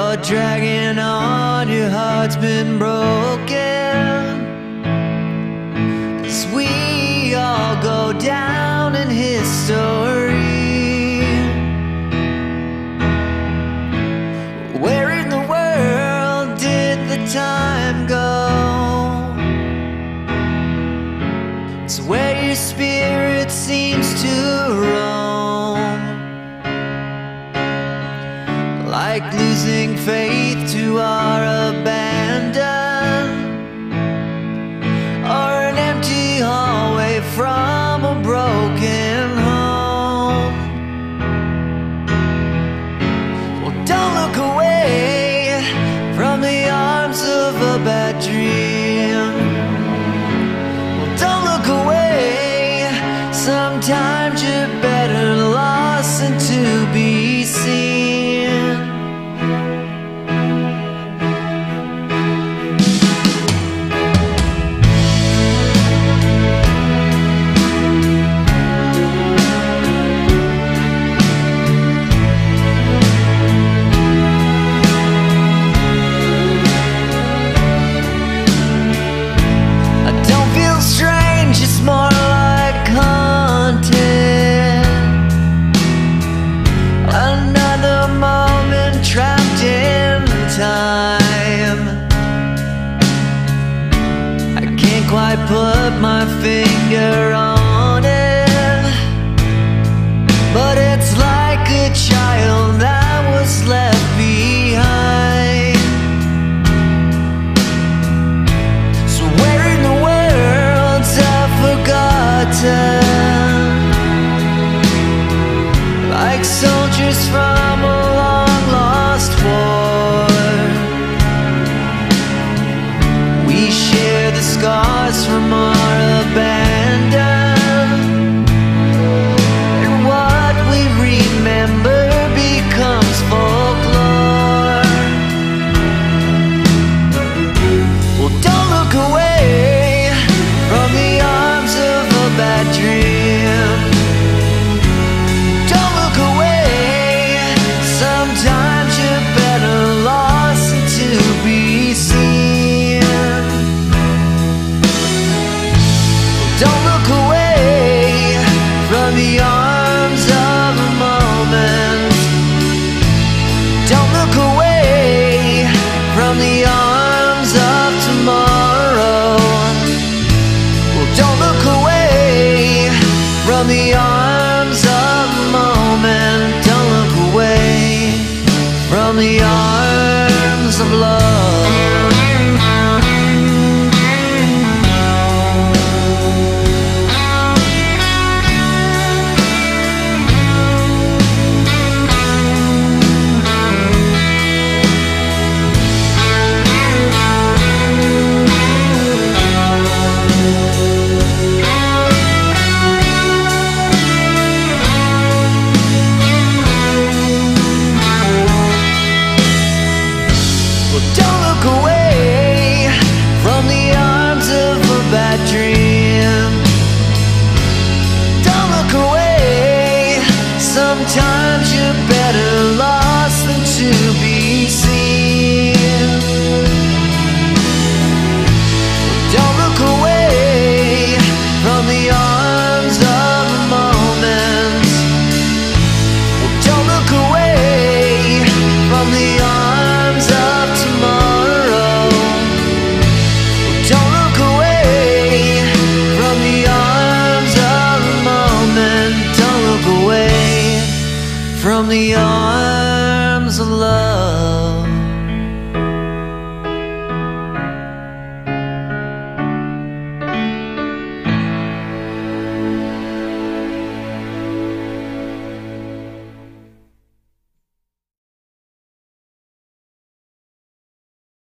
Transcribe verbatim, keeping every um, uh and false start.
You're dragging on, your heart's been broken, 'cause we all go down in history. Where in the world did the time go? It's where your spirit seems to roam, like losing faith to our abandon, or an empty hallway from a broken home. Well, don't look away from the arms of a bad dream. Well, don't look away, sometimes you're better lost than to be seen. It's more like content, another moment trapped in time. I can't quite put my finger on it, but it's like a child that was left behind. So where in the world's forgotten, like soldiers from a long-lost war? We share the scars from our abandon, and what we remember becomes folklore. Well, don't look away from the arms of a bad dream. Don't look away, sometimes you're better lost than to be seen. Don't look away from the arms of a moment. Don't look away from the arms of tomorrow. Don't look away from the arms of the moment. Don't look away from the arms of love.